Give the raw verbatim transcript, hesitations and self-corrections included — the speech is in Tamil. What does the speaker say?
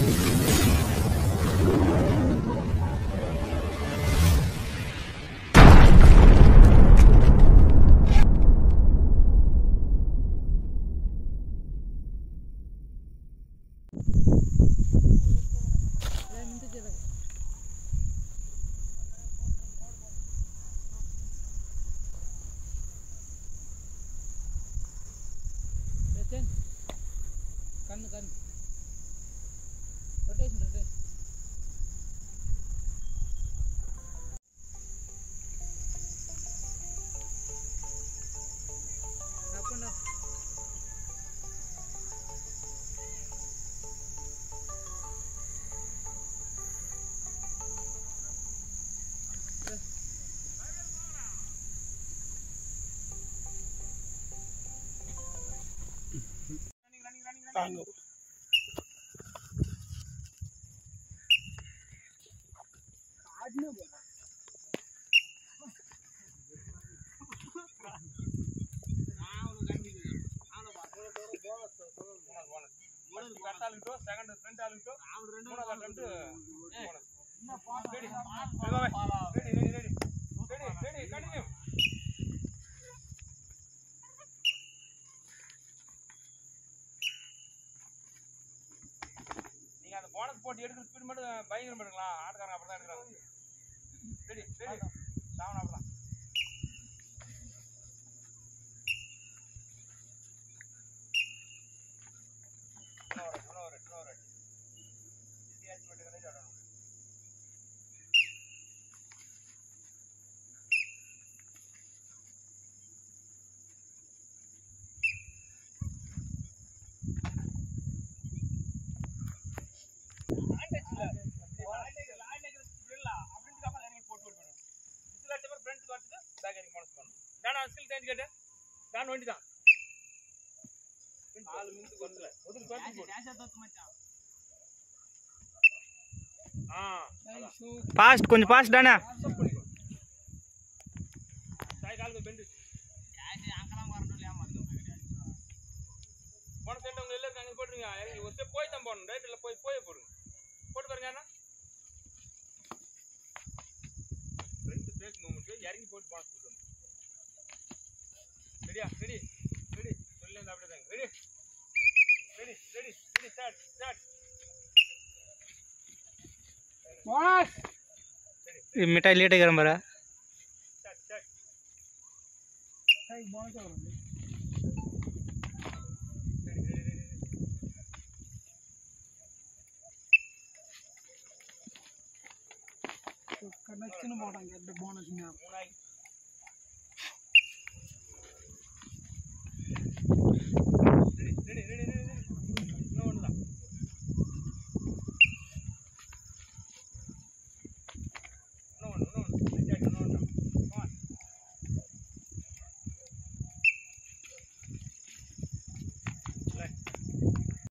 கண்ணு கண்ணு ரொட்டேஷன் ரொட்டேஷன் அப்பண்ணா தாங்க போனஸ் போட்டு எடுக்கிற ஸ்பீட் மட்டும் பயங்கரம் பண்ணுங்களா ஆட்டுக்காரங்க அப்படி தான் எடுக்கிறாங்க ரெடி ரெடி சாவன் அப்படிதான் இன்னொரு இன்னொரு சிசியாச்சு மட்டும் கதை ஆடணும் फास्ट கொஞ்சம் फास्ट डाना சாய் காலுக்கு பெண்ட் யாசி அங்கலாம் வரணும் மாட்டோம் போன சென்ட் உங்க எல்லாம் அங்க போடுங்க இறங்கி ஒரு ஸ்டெப் போய் தான் போறணும் ரைட்ல போய் போய் போடுங்க போட்டு பாருங்க அண்ணா ஃப்ரண்ட் பிரேக் மூவ்மென்ட் இறங்கி போட்டு பாஸ் போடுங்க ரெடியா ரெடி ரெடி சொல்லுங்க அப்படியே தாங்க ready ready ready ready start start boss ये मिठाई लेट गरम बरा स्टार्ट स्टार्ट भाई बॉल क्या हो रहा है तो कनेक्शन बोर्ड आ गया बोनस में आप